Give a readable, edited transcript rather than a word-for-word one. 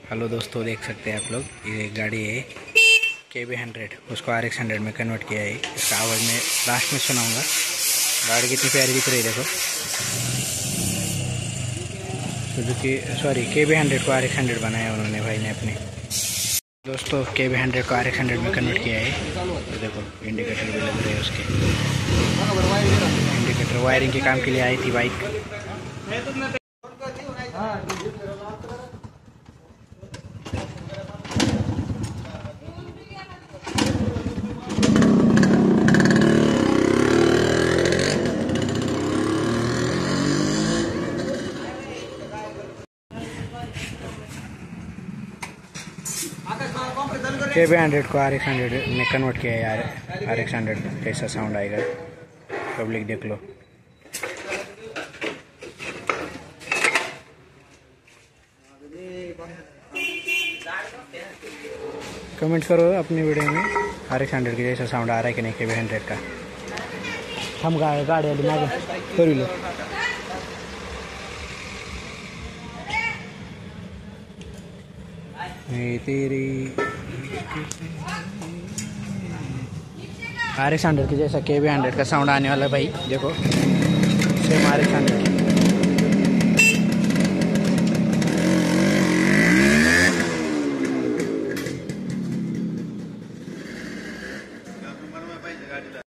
Hello दोस्तों, देख सकते हैं आप लोग, ये गाड़ी है KB100, उसको RX100 में कन्वर्ट किया है। इसका आवाज़ मैं लास्ट में सुनाऊंगा। गाड़ी कितनी प्यारी दिख रही है, देखो। सुजुकी KB100 को RX100 बनाया उन्होंने, भाई ने अपने। दोस्तों KB100 को RX100 में कन्वर्ट किया है। तो देखो इंडिकेटर भी लग रहे हैं उसके। इंडिकेटर वायरिंग के काम के लिए आई थी बाइक। KB100 को RX100 में कन्वर्ट किया है यार। RX100 कैसा साउंड आएगा, पब्लिक देख लो। कमेंट करो अपनी वीडियो में RX100 के जैसा साउंड आ रहा है कि नहीं KB100 का। हम गाड़ी वाली मांगे फोर व्हीलर। तेरी RX100 के जैसा KB100 का साउंड आने वाला है भाई, देखो सेम RX100।